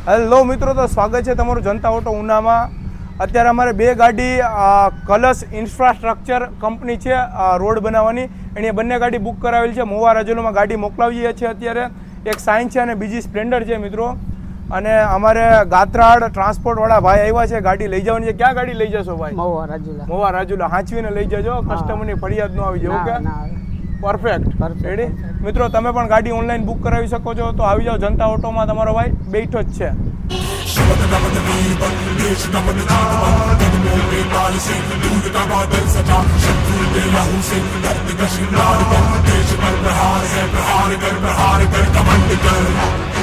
Hello મિત્રો, તો સ્વાગત છે તમારું જનતા ઓટો ઉનામાં। અત્યારે અમારે બે ગાડી કલશ ઇન્ફ્રાસ્ટ્રક્ચર કંપની છે રોડ બનાવવાની, એની બંને ગાડી બુક કરાવેલી છે। મોવા રાજુલામાં ગાડી મોકલાવીએ છીએ અત્યારે। એક સાઇન છે અને બીજી સ્પ્લેન્ડર છે મિત્રો। અને અમારે ગાત્રાડ ટ્રાન્સપોર્ટવાળા ભાઈ આવ્યા છે, ગાડી લઈ જવાની છે। ક્યાં ગાડી લઈ જશો ભાઈ? મોવા રાજુલા। મોવા રાજુલા હાંચવીને લઈ જજો, કસ્ટમરની ફરિયાદ ન આવી જાય। ઓકે, પરફેક્ટ, રેડી મિત્રો। તમે પણ ગાડી ઓનલાઈન બુક કરાવી શકો છો, તો આવી જાઓ જનતા ઓટોમાં, તમારો ભાઈ બેઠો જ છે। देश पर प्रहार है, प्रहार कर कमंड कर।